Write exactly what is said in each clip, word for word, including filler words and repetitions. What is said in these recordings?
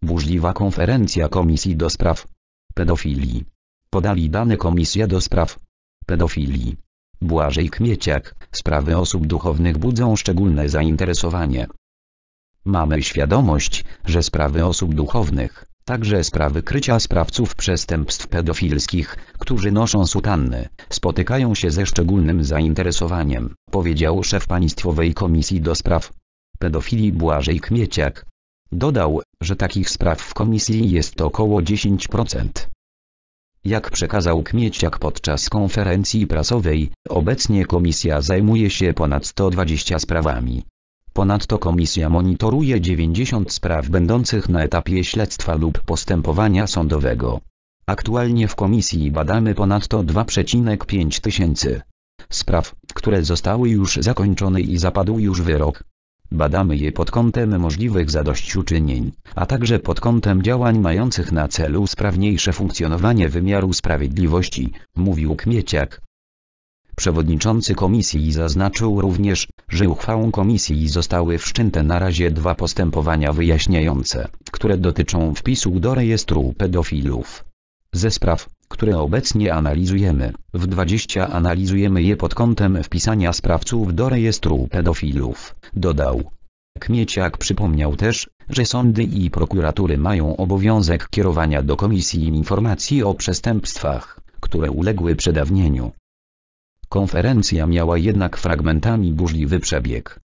Burzliwa konferencja Komisji do Spraw Pedofilii. Podali dane Komisja do Spraw Pedofilii. Błażej Kmieciak. Sprawy osób duchownych budzą szczególne zainteresowanie. Mamy świadomość, że sprawy osób duchownych, także sprawy krycia sprawców przestępstw pedofilskich, którzy noszą sutanny, spotykają się ze szczególnym zainteresowaniem, powiedział szef Państwowej Komisji do Spraw Pedofilii Błażej Kmieciak. Dodał, że takich spraw w komisji jest około dziesięć procent. Jak przekazał Kmieciak podczas konferencji prasowej, obecnie komisja zajmuje się ponad sto dwudziestoma sprawami. Ponadto komisja monitoruje dziewięćdziesiąt spraw będących na etapie śledztwa lub postępowania sądowego. Aktualnie w komisji badamy ponadto dwa przecinek pięć tysięcy spraw, które zostały już zakończone i zapadł już wyrok. Badamy je pod kątem możliwych zadośćuczynień, a także pod kątem działań mających na celu sprawniejsze funkcjonowanie wymiaru sprawiedliwości, mówił Kmieciak. Przewodniczący komisji zaznaczył również, że uchwałą komisji zostały wszczęte na razie dwa postępowania wyjaśniające, które dotyczą wpisu do rejestru pedofilów. Ze spraw, które obecnie analizujemy, w dwudziestu analizujemy je pod kątem wpisania sprawców do rejestru pedofilów, dodał. Kmieciak przypomniał też, że sądy i prokuratury mają obowiązek kierowania do komisji informacji o przestępstwach, które uległy przedawnieniu. Konferencja miała jednak fragmentami burzliwy przebieg.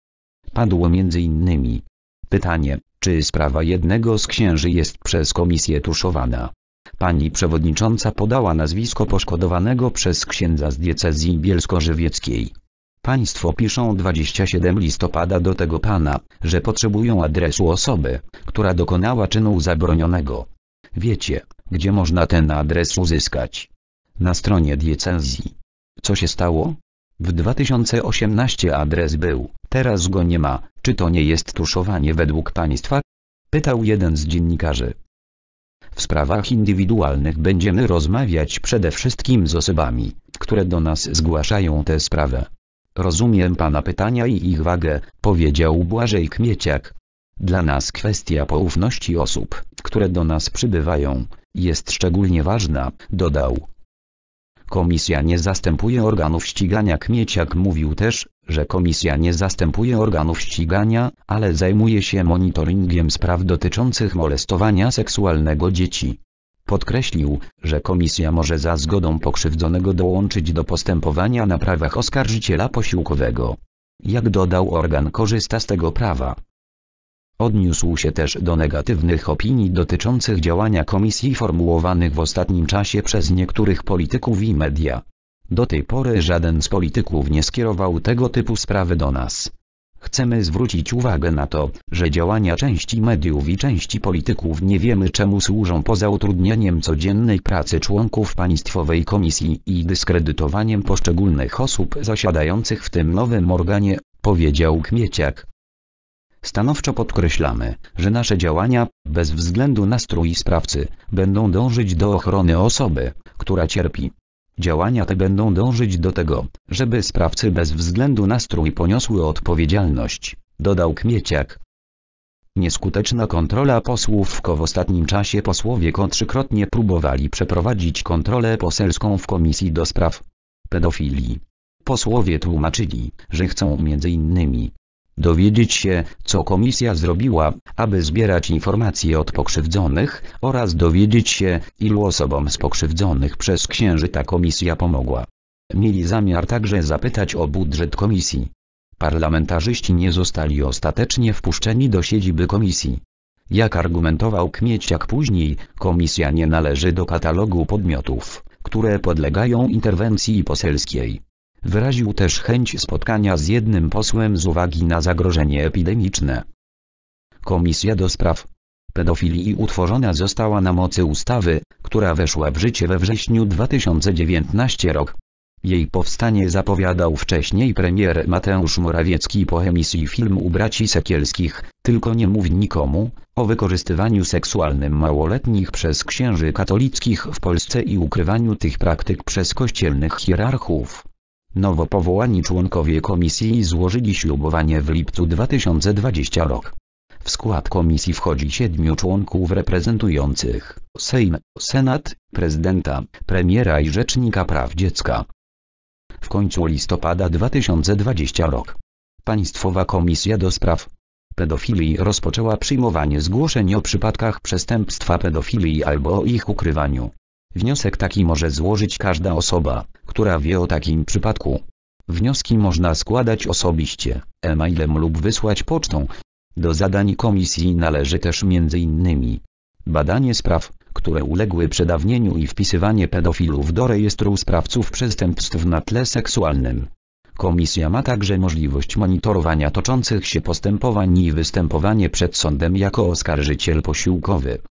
Padło między innymi pytanie, czy sprawa jednego z księży jest przez komisję tuszowana. Pani przewodnicząca podała nazwisko poszkodowanego przez księdza z diecezji bielsko-żywieckiej. Państwo piszą dwudziestego siódmego listopada do tego pana, że potrzebują adresu osoby, która dokonała czynu zabronionego. Wiecie, gdzie można ten adres uzyskać? Na stronie diecezji. Co się stało? W dwa tysiące osiemnastym adres był, teraz go nie ma. Czy to nie jest tuszowanie według państwa? Pytał jeden z dziennikarzy. W sprawach indywidualnych będziemy rozmawiać przede wszystkim z osobami, które do nas zgłaszają tę sprawę. Rozumiem pana pytania i ich wagę, powiedział Błażej Kmieciak. Dla nas kwestia poufności osób, które do nas przybywają, jest szczególnie ważna, dodał. Komisja nie zastępuje organów ścigania. Kmieciak mówił też, że komisja nie zastępuje organów ścigania, ale zajmuje się monitoringiem spraw dotyczących molestowania seksualnego dzieci. Podkreślił, że komisja może za zgodą pokrzywdzonego dołączyć do postępowania na prawach oskarżyciela posiłkowego. Jak dodał, organ korzysta z tego prawa. Odniósł się też do negatywnych opinii dotyczących działania komisji formułowanych w ostatnim czasie przez niektórych polityków i media. Do tej pory żaden z polityków nie skierował tego typu sprawy do nas. Chcemy zwrócić uwagę na to, że działania części mediów i części polityków nie wiemy czemu służą poza utrudnieniem codziennej pracy członków Państwowej Komisji i dyskredytowaniem poszczególnych osób zasiadających w tym nowym organie, powiedział Kmieciak. Stanowczo podkreślamy, że nasze działania, bez względu na strój sprawcy, będą dążyć do ochrony osoby, która cierpi. Działania te będą dążyć do tego, żeby sprawcy bez względu na strój poniosły odpowiedzialność, dodał Kmieciak. Nieskuteczna kontrola posłów. W ostatnim czasie posłowie trzykrotnie próbowali przeprowadzić kontrolę poselską w Komisji do Spraw Pedofilii. Posłowie tłumaczyli, że chcą między innymi dowiedzieć się, co komisja zrobiła, aby zbierać informacje od pokrzywdzonych, oraz dowiedzieć się, ilu osobom z pokrzywdzonych przez księży ta komisja pomogła. Mieli zamiar także zapytać o budżet komisji. Parlamentarzyści nie zostali ostatecznie wpuszczeni do siedziby komisji. Jak argumentował Kmieciak później, komisja nie należy do katalogu podmiotów, które podlegają interwencji poselskiej. Wyraził też chęć spotkania z jednym posłem z uwagi na zagrożenie epidemiczne. Komisja do Spraw Pedofilii utworzona została na mocy ustawy, która weszła w życie we wrześniu dwa tysiące dziewiętnastego roku. Jej powstanie zapowiadał wcześniej premier Mateusz Morawiecki po emisji filmu Braci Sekielskich, Tylko nie mów nikomu, o wykorzystywaniu seksualnym małoletnich przez księży katolickich w Polsce i ukrywaniu tych praktyk przez kościelnych hierarchów. Nowo powołani członkowie komisji złożyli ślubowanie w lipcu dwa tysiące dwudziestego roku. W skład komisji wchodzi siedmiu członków reprezentujących Sejm, Senat, prezydenta, premiera i rzecznika praw dziecka. W końcu listopada dwa tysiące dwudziestego rok Państwowa Komisja do Spraw Pedofilii rozpoczęła przyjmowanie zgłoszeń o przypadkach przestępstwa pedofilii albo o ich ukrywaniu. Wniosek taki może złożyć każda osoba, która wie o takim przypadku. Wnioski można składać osobiście, e-mailem lub wysłać pocztą. Do zadań komisji należy też między innymi badanie spraw, które uległy przedawnieniu i wpisywanie pedofilów do rejestru sprawców przestępstw na tle seksualnym. Komisja ma także możliwość monitorowania toczących się postępowań i występowanie przed sądem jako oskarżyciel posiłkowy.